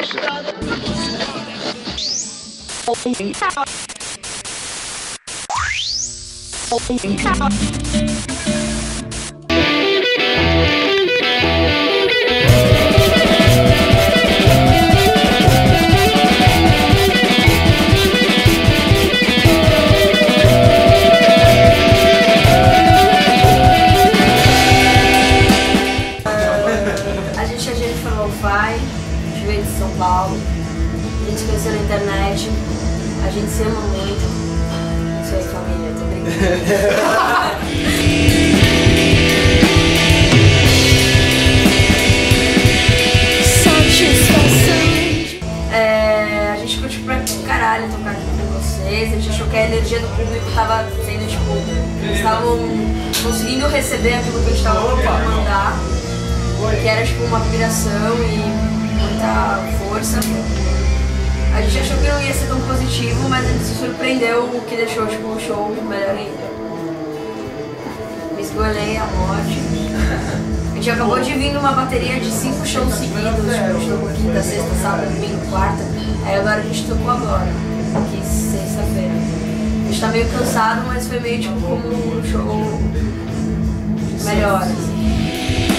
Veio de São Paulo, a gente se conheceu na internet, a gente se ama muito. Isso aí, família, tô brincando. A gente curtiu pra caralho tocar aqui com vocês, a gente achou que a energia do público tava sendo tipo, eles estavam conseguindo receber aquilo que a gente tava tentando mandar, que era tipo uma vibração e muita força. A gente achou que não ia ser tão positivo, mas a gente se surpreendeu, o que deixou tipo, o show melhor ainda. Me esgolei a morte. A gente acabou de vir numa bateria de 5 shows seguidos, tipo, quinta, sexta, sábado, domingo, quarta. Aí agora a gente tocou agora, aqui sexta-feira. A gente tá meio cansado, mas foi meio tipo como um show melhor. Assim.